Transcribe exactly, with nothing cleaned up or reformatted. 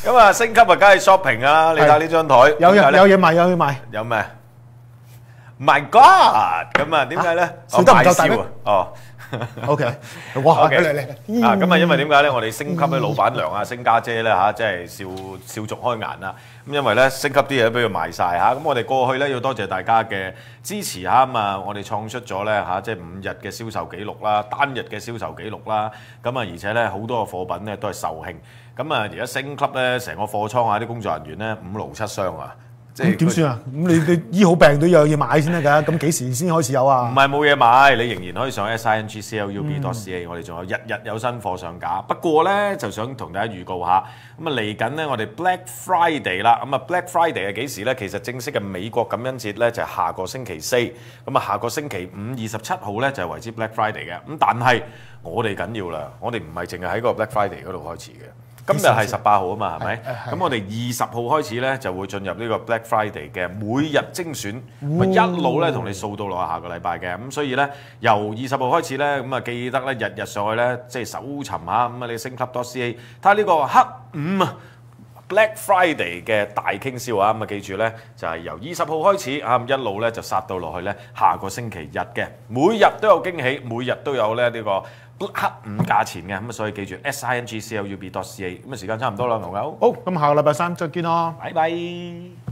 咁啊，升級啊，梗係 shopping 啊！你睇呢張台， 有有有嘢賣，有嘢賣。 有咩 ？My God！咁啊，點解咧？ 笑得唔夠大咩？ 哦。 O K， 哇！嚟嚟啊，咁啊，因為點解咧？我哋升級咧，老闆娘啊，星家姐咧嚇，即係笑笑逐開顏啦。咁因為咧，升級啲嘢都俾佢賣晒嚇。咁我哋過去咧要多謝大家嘅支持嚇。咁啊，我哋創出咗咧嚇，即係五日嘅銷售記錄啦，單日嘅銷售記錄啦。咁啊，而且咧好多嘅貨品咧都係售罄。咁啊，而家升級咧，成個貨倉啊，啲工作人員咧五勞七傷啊！ 咁點算啊？咁你你醫好病都有嘢買先得㗎，咁幾時先開始有啊？ 唔係冇嘢買，你仍然可以上 S I N G C L U B dot C A， 我哋仲有日日有新貨上架。不過咧，就想同大家預告下，咁啊嚟緊咧，我哋 Black Friday 啦，咁啊 Black Friday 係幾時咧？其實正式嘅美國感恩節咧就係下個星期四，咁啊下個星期五二十七號咧就係為之 Black Friday 嘅。咁但係我哋緊要啦，我哋唔係淨係喺個 Black Friday 嗰度開始嘅。今日係十八號啊嘛，係咪？咁我哋二十號開始咧，就會進入呢個 Black Friday 嘅每日精選，咪、哦、一路咧同你掃到落下個禮拜嘅。咁所以咧，由二十號開始咧，咁啊記得咧日日上去咧，即係搜尋下咁啊，你升級 .ca 睇下呢個黑五啊 Black Friday 嘅大傾銷啊，咁啊記住咧，就係、是、由二十號開始啊，一路咧就殺到落去咧下個星期日嘅，每日都有驚喜，每日都有咧呢、這個。黑五價錢嘅，咁啊所以記住 S I N G C L U B dot C A， 咁啊時間差唔多啦，牛牛。 好，咁下個禮拜三再見咯， 拜拜。